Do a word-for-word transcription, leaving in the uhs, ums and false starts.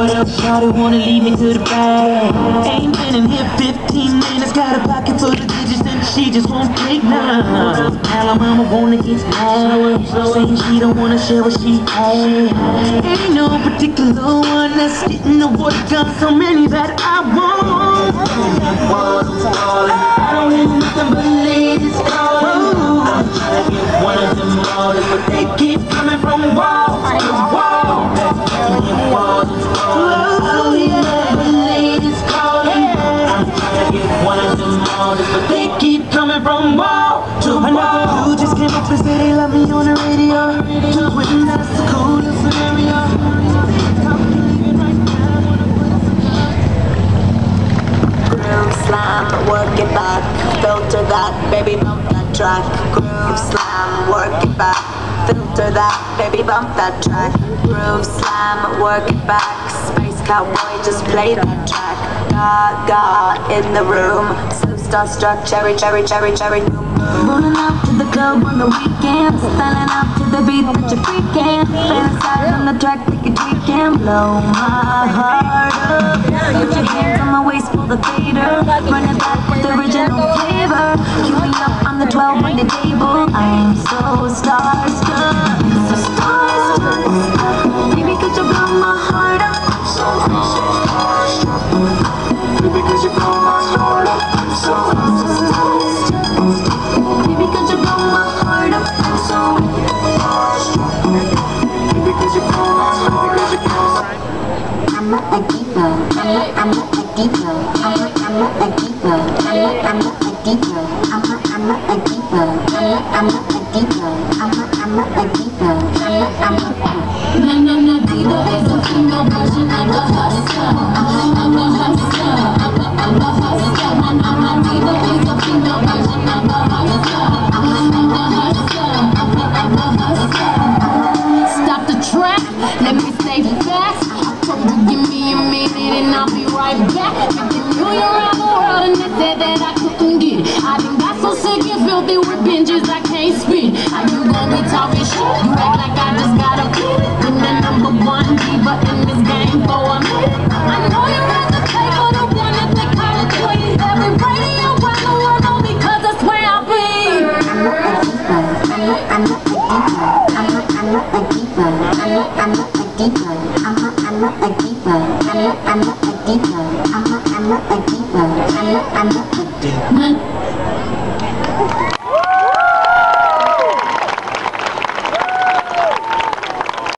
what up, shawty, wanna lead me to the bag? Ain't been in here fifteen minutes, got a pocket full of digits and she just won't take none. Alabama wanna get loud, saying she don't wanna share what she has. Ain't no particular one that's getting the water gun, so many that I want. I don't want nothing but ladies calling. I'm trying to get one of them all, but they keep coming from wall to wall. I don't need nothing but ladies calling. I'm trying to get one of them all, but they keep coming from wall to wall. Another dude just came up and said they love me on the radio. Just waiting, that's the coolest scenario. Groove slam, work it back, filter that, baby bump that track. Groove slam, work it back, filter that, baby bump that track. Groove slam, work it back, space cowboy, just play that track. Gaga in the room, so starstruck, cherry, cherry, cherry, cherry, boom, boom. Rolling up to the club on the weekend, styling up to the beat that you're freaking. Fantasize on the track, take a tweak and blow my heart up. Put your hands on my waist, pull the fader, run it back with the original flavor. Cue me up on the twelve on the table. I'm so starstruck, so starstruck. Baby, could you blow my heart up? I'm so, so starstruck. Baby, could you blow my heart up? I'm so, so starstruck. Baby, could you blow my heart up? I'm so starstruck. Baby, could you blow my heart up? I'm not a diva, I'm not, I'm not a diva, I'm not, I'm not a diva, I'm not, I'm not a diva, I'm not, I'm not a diva, I'm not, I'm not a diva, I'm not, I'm not a diva, I'm not, I'm not a No, no, no, diva is a female version of a hustler, I'm a hustler, I'm a, I'm a hustler, I'm a diva is a female version of a hustler, I'm a hustler, I'm a, I'm a hustler. Stop the track, let me stay fast. Give me a minute and I'll be right back. Fifty million around the world and they said that I couldn't get it. I think that's so sick and filthy with binges I can't spin. How you gonna be talking shit? You act like I just got a beat. Been the number one diva in this game for a minute. I know you got the tape for the one that they call it queen. Every radio around the world know me cause that's where I be. I'm not a diva, I'm not, I'm not a diva, I'm not, I'm not a diva, I'm not, I'm not a diva, I'm not, I'm not a diva, I'm not, I'm not a diva, I'm not, I'm not a diva.